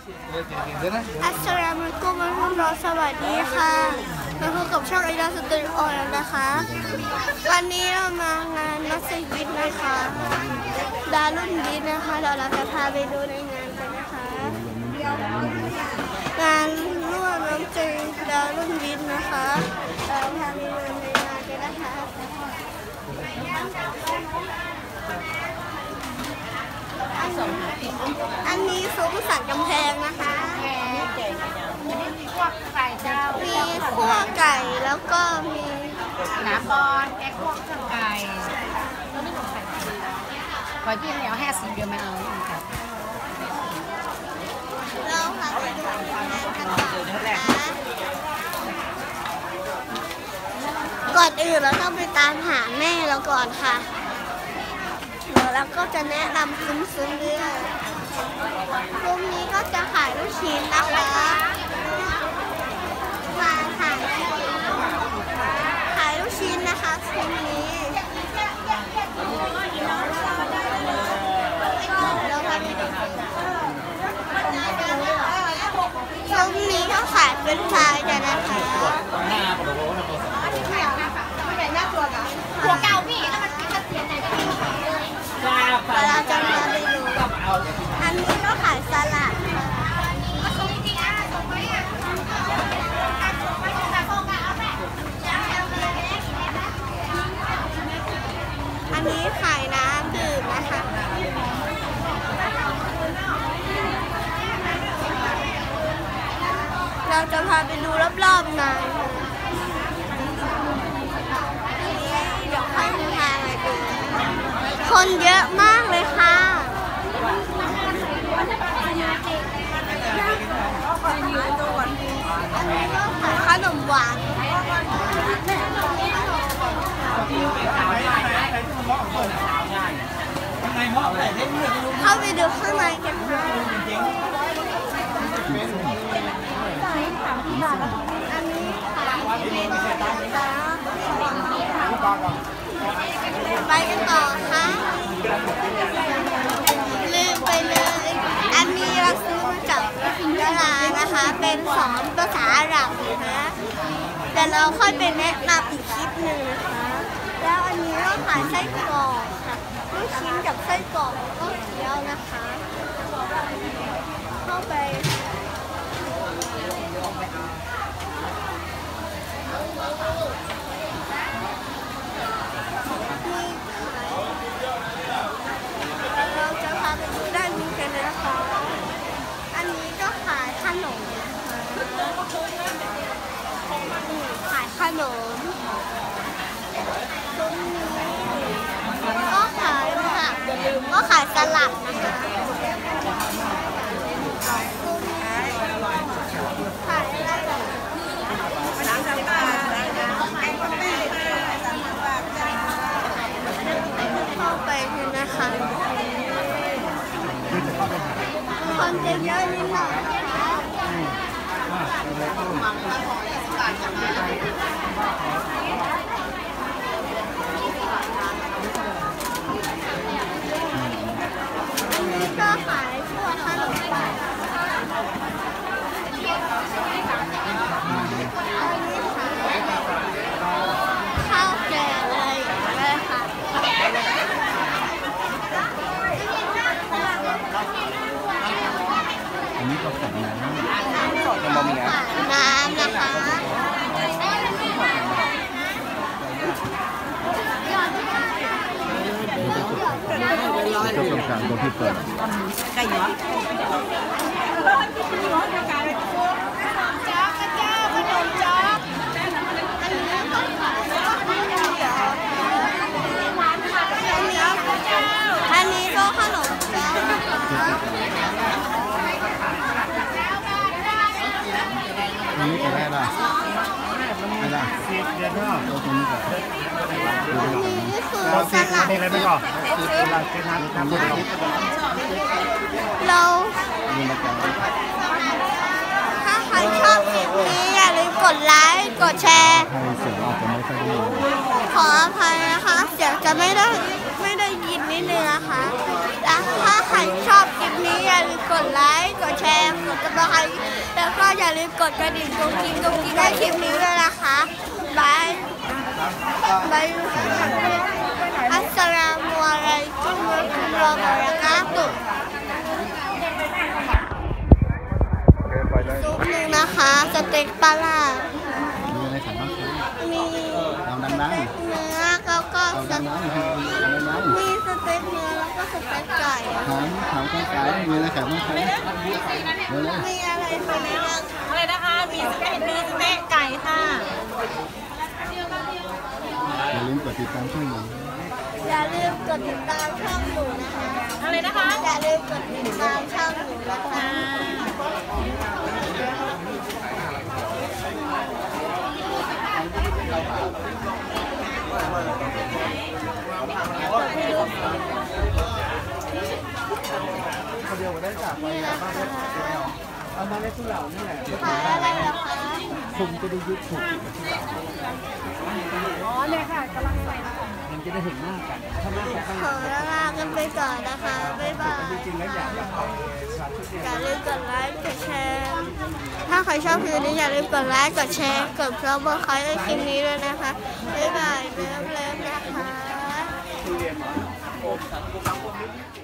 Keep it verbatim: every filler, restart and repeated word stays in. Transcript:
อัสสลามุอะลัยกุมวะเราะห์มะตุลลอฮ์สวัสดีค่ะมาพบกับช่องไอดาสตูดิโอแล้วนะคะวันนี้เรามางานมัสยิดนะคะดารุนยิดนะคะเดี๋ยวเราจะพาไปดูในงานกันนะคะงานร่วมน้ำใจดารุนยิดนะคะเราพาไปดูในงานกันนะคะอันนี้ซุปสันกำแพงนะคะมีคั่วไก่เจ้ามีคั่วไก่แล้วก็มีหนาบอลแกงคั่วเครื่องไก่แล้วนี่ของไข่ขอที่เหนียวแห้สีเดียวไม่เอาอีกครับเราพาไปดูงานกันต่อนะคะก่อนอื่นเราต้องไปตามหาแม่เราก่อนค่ะเดี๋ยวเราก็จะแนะนำซุ้มๆเรื่องซุ้มนี้ก็จะขายลูกชิ้นนะคะมาขายขายลูกชิ้นนะคะซุ้มนี้เราทำซุ้มนี้ก็ขายเป็นชายกันนะคะหัวเก่าพี่แล้วมันเป็นเสียงไหนก็พี่ขายเลยเราจะมาไปดูอันนี้ก็ขายสลัดอันนี้ขายน้ำดื่มนะคะเราจะพาไปดูรอบๆงานเดี๋ยวค่อยพาไปดูคนเยอะมากเลยค่ะขายขนมหวานเข้าไปดูข้างในกันค่ะอันนี้ไปกันต่อค่ะลืมไปเลยอันนี้เราซื้อมาจากดารานะคะเป็นสอนภาษาอาหรับนะแต่เราค่อยไปแนะนำอีกคลิปหนึ่งนะคะแล้วอันนี้เราขายไส้กรอกค่ะลูกชิ้นกับไส้กรอกก็เคี้ยวนะคะเข้าไปเราจะพาไปดูด้านนี้กันนะคะอันนี้ก็ขายขนมขายขนมตรงนี้ก็ขายค่ะก็ขายสลัดนะคะขายอะไรแบบเข้าไปเลยนะคะคนจะเยอะนิดหน่อยนะคะอันนี้ก็ขายพวกขนมปังอันนี้ขายข้าวแกงอะไรอย่างเงี้ยค่ะอันนี้ก็สั่งน้ำน้ำนะคะเจ้าของการตัวที่เปิดไก่เหรออันนี้ก็ขนมจ้านะคะอันนี้ก็ได้ละไม่ได้เดี๋ยวเราตัวนี้ก่อนอันนี้คือสลัดเราถ้าใครชอบคลิปนี้อย่าลืมกดไลค์กดแชร์ขออภัยนะคะเสียงจะไม่ได้ไม่ได้ยินนิดนึงนะคะแล้วถ้าใครชอบคลิปนี้อย่าลืมกดไลค์กดแชร์กดสไครต์แล้วก็อย่าลืมกดกระดิ่งตรงกิ้งตรงกิ้งได้คลิปนี้ด้วยนะคะบายบายอัสสลามุอะลัยกุมวะเราะห์มะบะเราะกาตุฮ์ซุปหนึ่งนะคะสเต็กปลาร้ามีอะไรสั่งบ้างครับมีเอาดังๆเนื้อแล้วก็เอาสดังเต็กๆเอาดังมีสเต็กเนื้อแล้วก็สเต็กไก่ๆถามถามคนขายมีอะไรขายบ้างครับเร็วมีอะไรบ้างอะไรนะคะ มีสเต็กมีสเต็กไก่ค่ะๆอย่าลืมกดติดตามช่องหนูอย่าลืมกดติดตามช่องหนูนะคะอะไรนะคะอย่าลืมกดติดตามช่องหนูนะคะ นี่นะคะเอามาได้ทุเหล่านี่แหละขายอะไรเหรอคะผมจะได้ยุบถูกอ๋อเนี่ยค่ะกำลังใส่มันจะได้เห็นหน้ากันถ้าหน้ากันขอลากันไปก่อนนะคะ บ๊ายบายจริงๆแล้วอยากไปชาร์จชุดเดียวอย่าลืมกดไลค์ กดแชร์ ถ้าใครชอบคลิปนี้อย่าลืมกดไลค์ กดแชร์ กดซับสไครต์ในคลิปนี้ด้วยนะคะ บ๊ายบายเลิฟๆนะคะ